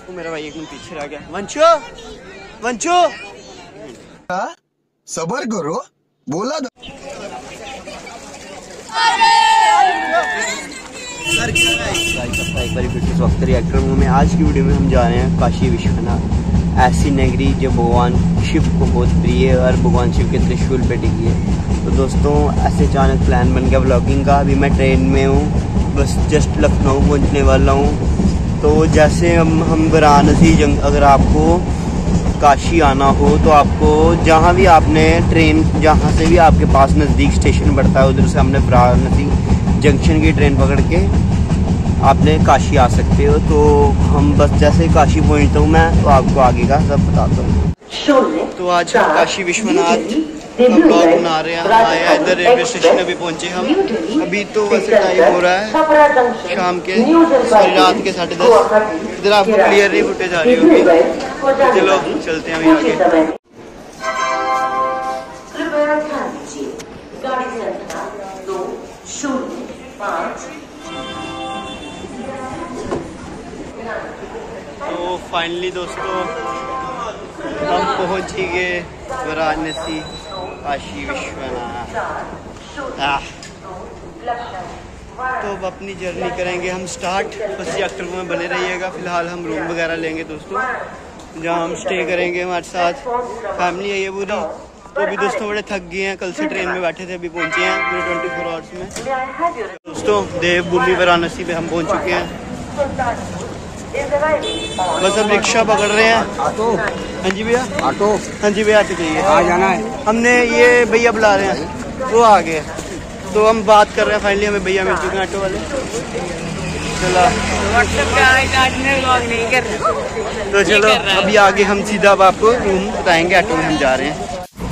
वो मेरा भाई एकदम पीछे रह गया। वंशो वंशो सबर करो बोला था। एक बार फिर से वक्त रिएक्टर में आज की वीडियो में हम जा रहे हैं काशी विश्वनाथ, ऐसी नगरी जो भगवान शिव को बहुत प्रिय है और भगवान शिव के त्रिशूल पे टिकी है। तो दोस्तों ऐसे अचानक प्लान बन गया व्लॉगिंग का। अभी मैं ट्रेन में हूँ, बस जस्ट लखनऊ पहुँचने वाला हूँ। तो जैसे हम वाराणसी अगर आपको काशी आना हो तो आपको जहाँ भी आपने ट्रेन जहाँ से भी आपके पास नज़दीक स्टेशन पड़ता है उधर से हमने वाराणसी जंक्शन की ट्रेन पकड़ के आपने काशी आ सकते हो। तो हम बस जैसे काशी पहुँचता हूँ मैं तो आपको आगे का सब बताता हूँ। तो आज हम काशी विश्वनाथ का ब्लॉग बना रहे हैं। हम आए हैं इधर रेलवे स्टेशन, अभी पहुँचे हम। अभी तो वैसे टाइम हो रहा है शाम के, रात के 10:30। इधर आपको क्लियर नहीं फुटेज आ रही होगी। चलो चलते हैं अभी आगे। तो फाइनली दोस्तों हम पहुंच ही गए वाराणसी काशी विश्वनाथ। तो अब अपनी जर्नी करेंगे हम स्टार्ट। बस रिएक्टर में बने रहिएगा। फिलहाल हम रूम वगैरह लेंगे दोस्तों, जहाँ हम स्टे करेंगे। हमारे साथ फैमिली है ये पूरी। तो अभी दोस्तों बड़े थक गए हैं, कल से ट्रेन में बैठे थे, अभी पहुँचे हैं पूरे 24 आवर्स में। दोस्तों देवभूमि वाराणसी में हम पहुँच चुके हैं। बस अब रिक्शा पकड़ रहे हैं। ऑटो? हाँ जी भैया ऑटो? हाँ जी भैया ऑटो चाहिए। आ जाना है। हमने ये भैया बुला रहे हैं, वो आ गए। तो हम बात कर रहे हैं, फाइनली हमें भैया मिल चुके हैं ऑटो वाले। चला तो चलो अभी आगे हम सीधा अब आपको रूम बताएंगे। ऑटो में हम जा रहे हैं।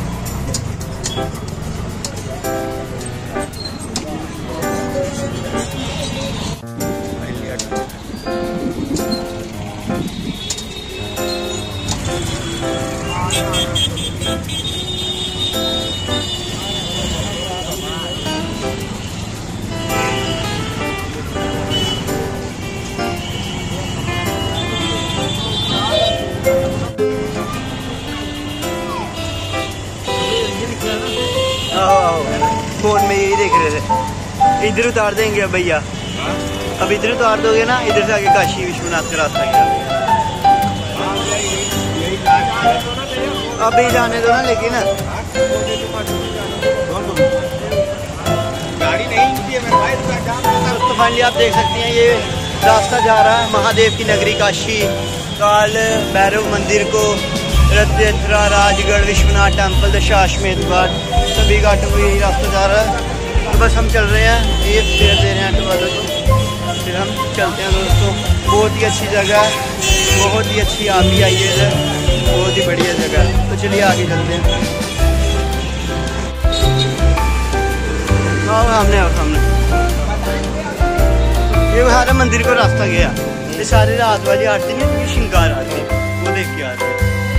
फोन में यही देख रहे थे। इधर उतार देंगे अब भैया, अब इधर उतार दोगे ना, इधर से आगे काशी विश्वनाथ का रास्ता गया। अब ही जाने दो ना, लेकिन गाड़ी नहीं। तो फाइनली आप देख सकते हैं ये रास्ता जा रहा है महादेव की नगरी काशी, काल भैरव मंदिर को, रथ यात्रा, राजगढ़, विश्वनाथ टेम्पल, दशाश्वमेध घाट, सभी घाटों को यही रास्ता जा रहा है। तो बस हम चल रहे हैं, ये फेयर दे रहे हैं ऑटो वालों को, फिर हम चलते हैं दोस्तों। बहुत ही अच्छी जगह है, बहुत ही अच्छी। आप भी आइए इधर, बहुत ही बढ़िया जगह है। तो चलिए आगे चलते हैं। सामने ये हमारे मंदिर को रास्ता गया। ये सारी रात वाली आरती नहीं, श्रृंगार आरती, वो देख के आ रहे हैं।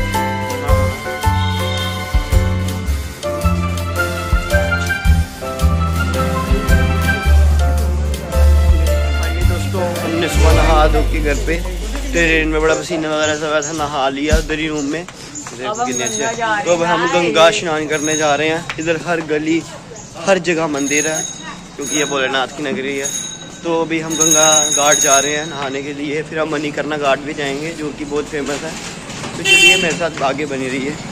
हमने सुबह नहा धो के घर पे, ट्रेन में बड़ा पसीना वगैरह सब ऐसा नहा लिया उधर ही रूम में। तो अब हम गंगा स्नान करने जा रहे हैं। इधर हर गली हर जगह मंदिर है, क्योंकि ये भोलेनाथ की नगरी है। तो अभी हम गंगा घाट जा रहे हैं नहाने के लिए। फिर हम मणिकर्णिका घाट भी जाएंगे, जो कि बहुत फेमस है। तो चलिए मेरे साथ आगे बनी रही है।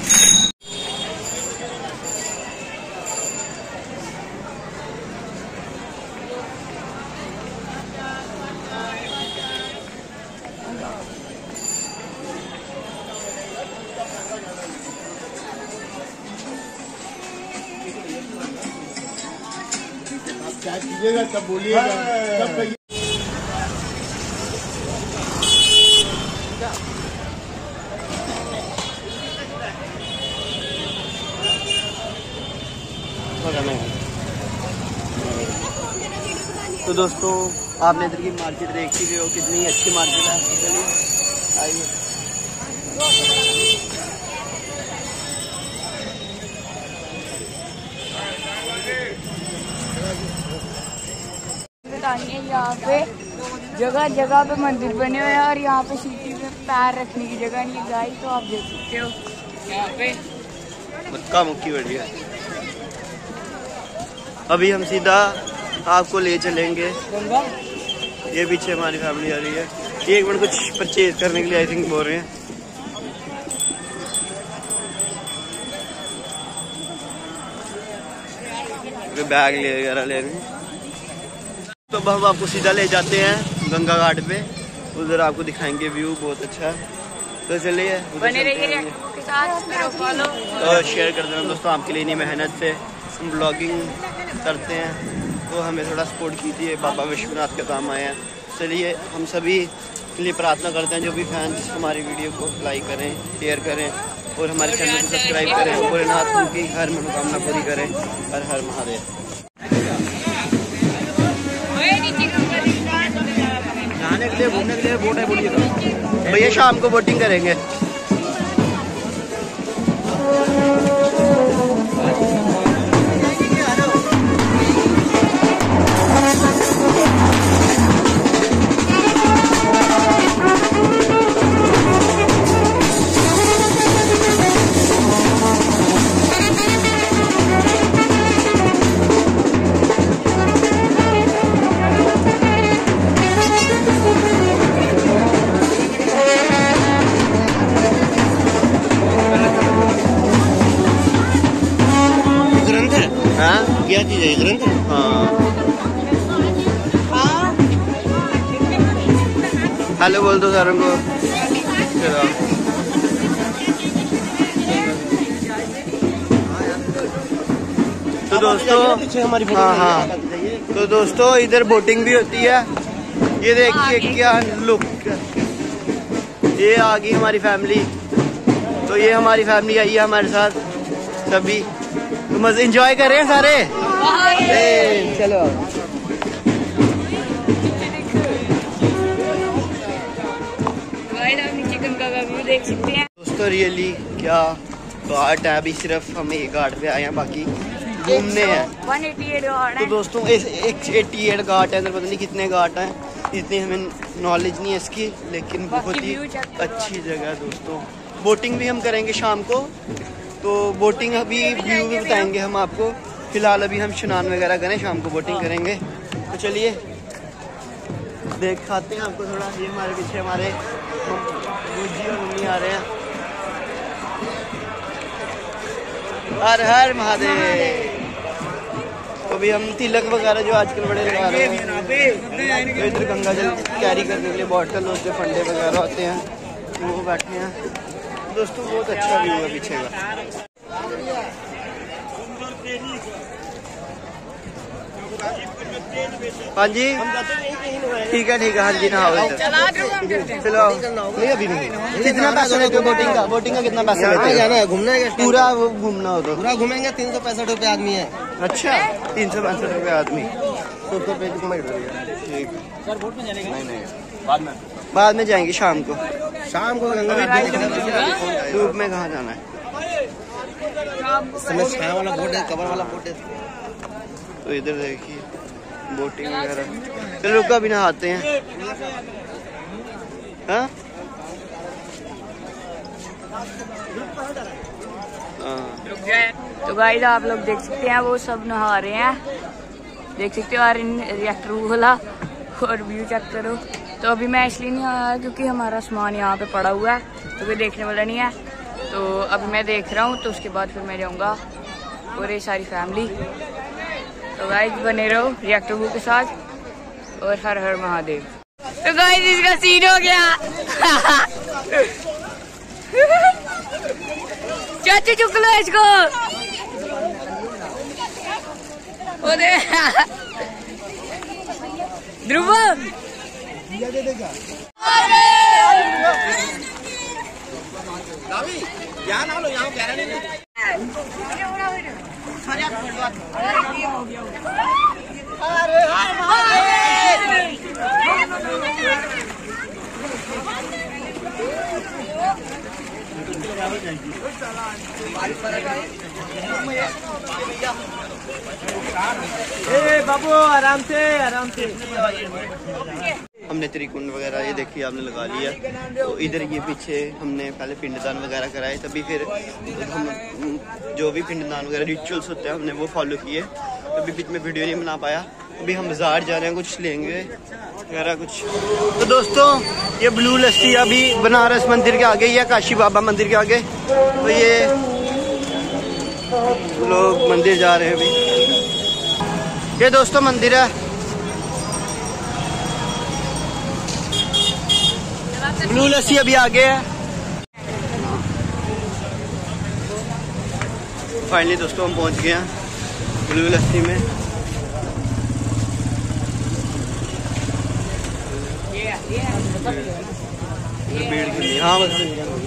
क्या कीजिएगा तब बोलिएगा, तब कहिए। तो दोस्तों आपने इधर की मार्केट देख ही रहे हो, कितनी अच्छी मार्केट है। चलिए आइए। यहाँ पे जगह जगह पे मंदिर बने हुए हैं और यहाँ पे सिटी में पैर रखने की जगह नहीं है गाइस, तो आप देख सकते हो यहाँ पे मक्का मुक्की बढ़िया। अभी हम सीधा आपको ले चलेंगे, ये पीछे हमारी फैमिली आ रही है। ये एक मिनट कुछ परचेज करने के लिए आई थिंक बोल रहे हैं। बैग ले वगैरह ले रहे हैं। तो अब हम आपको सीधा ले जाते हैं गंगा घाट पे, उधर आपको दिखाएंगे व्यू बहुत अच्छा है। तो चलिए बने रहिए के साथ, करो फॉलो और शेयर कर देना दोस्तों। आपके लिए इतनी मेहनत से हम ब्लॉगिंग करते हैं, तो हमें थोड़ा सपोर्ट कीजिए। बाबा विश्वनाथ के काम आए हैं। चलिए हम सभी के लिए प्रार्थना करते हैं, जो भी फैंस हमारी वीडियो को लाइक करें, शेयर करें और हमारे चैनल को सब्सक्राइब करें। भोलेनाथ उनकी हर मनोकामना पूरी करें। हर हर महादेव। नहाने के लिए, घूमने के लिए बोट है, बोलिएगा भैया। शाम को बोटिंग करेंगे। क्या चीज है ग्रंथ? हाँ, हेलो बोल दो सारों को। तो दोस्तों, हाँ, तो दोस्तों इधर बोटिंग भी होती है। ये देखिए क्या लुक, ये आ गई हमारी फैमिली। तो ये हमारी फैमिली आई है हमारे साथ सभी, तो मजे एंजॉय कर रहे हैं सारे। चलो नीचे गंगा का व्यू देख सकते हैं दोस्तों। रियली क्या घाट है। अभी सिर्फ हम एक घाट पे आए हैं, बाकी घूमने हैं। 188 घाट तो दोस्तों 188 घाट है, अंदर पता नहीं कितने घाट हैं, इतनी हमें नॉलेज नहीं है इसकी, लेकिन बहुत ही अच्छी जगह है दोस्तों। बोटिंग भी हम करेंगे शाम को, तो बोटिंग अभी व्यू भी बताएंगे हम आपको। फिलहाल अभी हम स्नान वगैरह करें, शाम को बोटिंग करेंगे। तो चलिए दिखाते हैं आपको थोड़ा। ये हमारे पीछे हमारे जी और मम्मी आ रहे हैं। हर हर महादेव। तो अभी हम तिलक वगैरह जो आजकल बड़े लगा रहे हैं, तो इधर गंगा जल कैरी करने के लिए बॉटल और जो फंडे वगैरह होते हैं वो बैठे हैं दोस्तों। बहुत अच्छा व्यू है पीछे का। हाँ जी ठीक है हाँ जी, नहाओ इधर। चलो नहीं अभी नहीं। कितना पैसा लेते हो बोटिंग का? बोटिंग का कितना पैसा लेते हो? जाना है घूमना है पूरा, वो घूमना हो तो पूरा घूमेंगे 365 रुपये आदमी है। अच्छा 365 रुपये आदमी। बाद में जाएंगे शाम को। धूप में कहाँ जाना है? छाया वाला बोट है, कवर वाला बोट है। तो इधर देखिए बोटिंग वगैरह। चलो रुका भी नहाते हैं। हाँ तो गाइस आप लोग देख सकते हैं वो सब नहा रहे हैं, देख सकते हो। और रिएक्टर वाला और व्यू चेक करो। तो अभी मैं इसलिए नहीं आया क्योंकि हमारा सामान यहाँ पे पड़ा हुआ है, तो कोई देखने वाला नहीं है। तो अभी मैं देख रहा हूँ, तो उसके बाद फिर मैं जाऊँगा और ये सारी फैमिली। तो गाइस बने रहो रिएक्टर व्यू के साथ और हर हर महादेव। तो गाइस इसका सीन हो गया। चाचा चुक लो इसको। ध्रुव यहाँ ना लो, यहाँ कह रहा नहीं। बाबू आराम से हमने त्रिकुंड वगैरह ये देखिए आपने लगा लिया। तो इधर ये पीछे हमने पहले पिंडदान वगैरह कराए, तभी फिर हम जो भी पिंडदान वगैरह रिचुअल्स होते हैं हमने वो फॉलो किए। तभी बीच में वीडियो नहीं बना पाया। अभी हम बाजार जा रहे हैं, कुछ लेंगे वगैरह कुछ। तो दोस्तों ये ब्लू लस्सी अभी बनारस मंदिर के आगे या काशी बाबा मंदिर के आगे, तो ये लोग मंदिर जा रहे हैं अभी। ये दोस्तों मंदिर है, ब्लू लस्सी अभी आगे है। फाइनली दोस्तों हम पहुंच गए हैं ब्लू लस्सी में। भीड़ की हाँ बस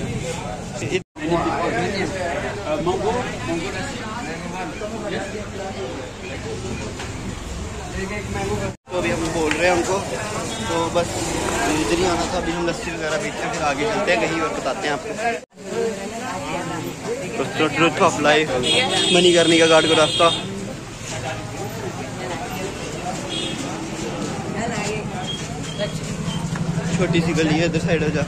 तो अभी हम बोल रहे हैं उनको, तो बस इधर ही आना था। अभी हम लस्सी वगैरह पीते हैं, फिर आगे चलते हैं कहीं और बताते हैं आपको। तो truth of life Manikarnika Ghat का रास्ता। छोटी सी गली है, इधर साइड हो जा।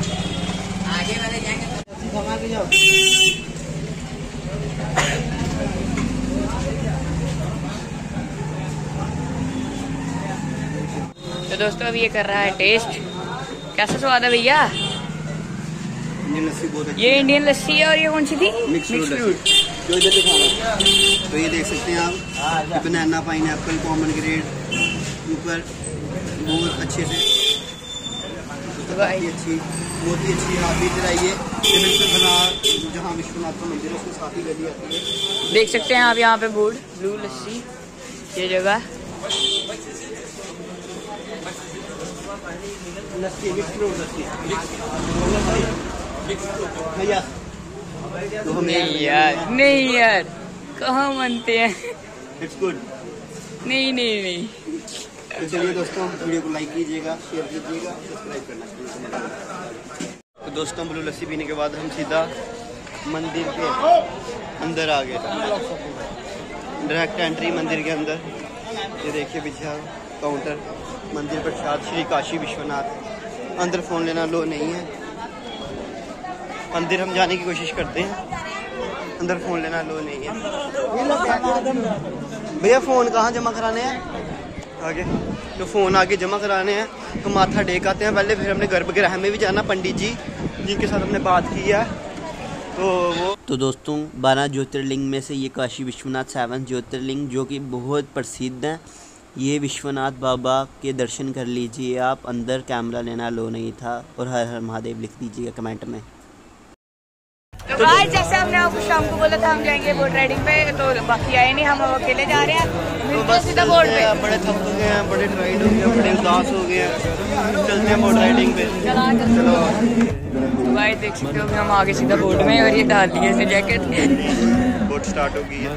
तो दोस्तों अभी ये कर रहा है टेस्ट। कैसा स्वाद है भैया? इंडियन लस्सी बहुत अच्छी ये इंडियन लस्सी है। और ये कौन सी थी? Mix fruit. जो इधर दिखाना, तो ये देख सकते हैं आप, बनाना पाइनएप्पल कॉमन ग्रेड ऊपर बहुत अच्छे से बहुत ही अच्छी। आप भी इधर आइए, बना जहाँ विश्वनाथ का मंदिर है उसके साथ ही गली आती है। देख सकते हैं आप यहाँ पे बोर्ड ब्लू लस्सी ये जगह। लस्सी मिक्स फ्रूट लस्सी भैया। तो हम नहीं यार कहाँ मानते हैं। It's good. नहीं तो चलिए दोस्तों वीडियो को लाइक कीजिएगा, शेयर कीजिएगा, सब्सक्राइब करना। तो दोस्तों ब्लू लस्सी पीने के बाद हम सीधा मंदिर के अंदर आ गए। डायरेक्ट एंट्री मंदिर के अंदर। ये देखिए पीछे काउंटर, मंदिर प्रसाद श्री काशी विश्वनाथ। अंदर फ़ोन लेना लो नहीं है। अंदर हम जाने की कोशिश करते हैं, अंदर फ़ोन लेना लो नहीं है। भैया फ़ोन कहाँ जमा कराने हैं? आगे तो फ़ोन आगे जमा कराने हैं, तो माथा टेक आते हैं पहले, फिर हमने गर्भगृह में भी जाना। पंडित जी जिनके साथ हमने बात की है तो वो। तो दोस्तों 12 ज्योतिर्लिंग में से ये काशी विश्वनाथ 7 ज्योतिर्लिंग जो कि बहुत प्रसिद्ध हैं। ये विश्वनाथ बाबा के दर्शन कर लीजिए आप। अंदर कैमरा लेना लो नहीं था। और हर हर महादेव लिख दीजिएगा कमेंट में। तो आज जैसे हमने आपको शाम को बोला था हम जाएंगे बोट राइडिंग पे, तो बाकी आए नहीं, हम अकेले जा रहे हैं। तो बस सीधा बोट पे। बड़े थक गए हैं, बड़े टाइड हो गए, बड़े उदास हो गए हैं। चलते हैं बोट राइडिंग पे। चलो तो भाई देख सकते हो कि हम आगे सीधा बोट में, और ये डाल दिए इसे जैकेट। बोट स्टार्ट हो गई है।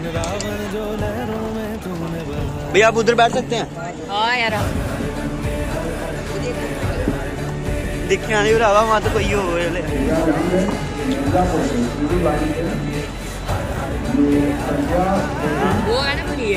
भैया आप उधर बैठ सकते हैं? हाँ यार दिखा नहीं रहा वहाँ तो कोई हो। वो है ना बोलिए।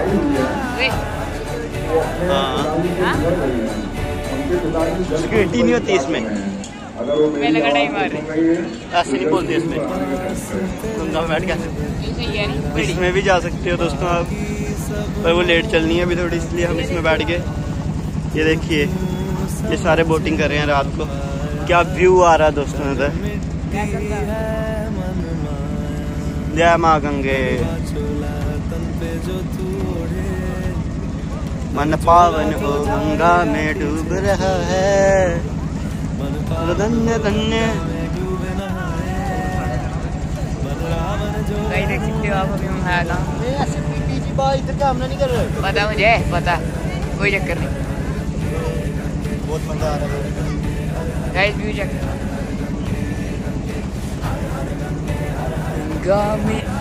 सिक्योरिटी नहीं होती इसमें। मैं लगा टाइम आ रही ऐसे नहीं बोलते इसमें। तुम बैठ के इसमें भी जा सकते हो दोस्तों आप, पर वो लेट चलनी है अभी थोड़ी, इसलिए हम इसमें बैठ गए। ये देखिए ये सारे बोटिंग कर रहे हैं रात को। क्या व्यू आ रहा है दोस्तों इधर। जय माँ गंगे। मन पावन हो गंगा में डूब रहा है। धन्य धन्य। देख सकते हो आप अभी हम है कहाँ। इधर कैमरा नहीं कर रहे। पता मुझे पता, कोई चक्कर नहीं। बहुत मजा आ रहा है गाइस व्यू चेक। गंगा में